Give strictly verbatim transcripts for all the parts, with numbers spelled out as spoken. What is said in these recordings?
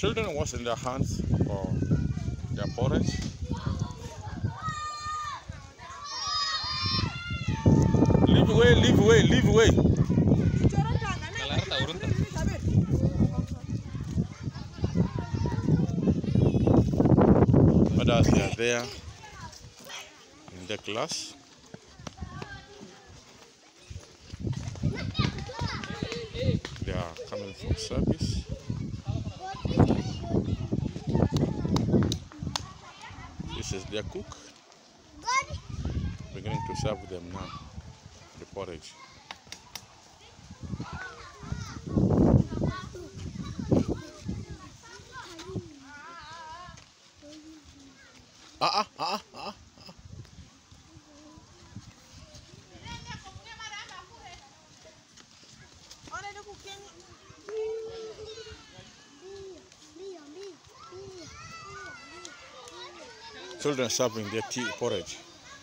children washing their hands for their porridge. Leave away, leave away, leave away. Others they are there in the class. They are coming from service. This is their cook. Beginning to serve them now the porridge. Ah ah ah ah ah. Children serving their tea porridge.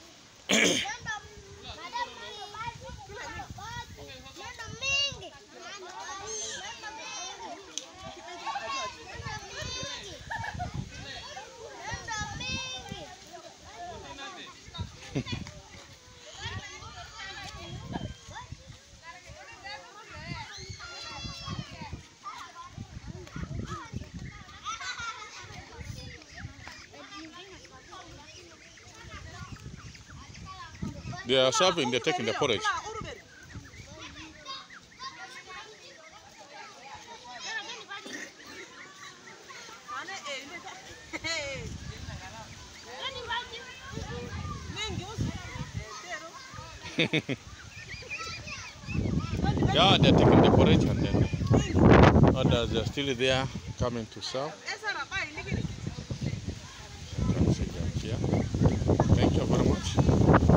They are serving, they're taking the porridge. Yeah, they're taking the porridge and then others are still there coming to serve. Thank you very much.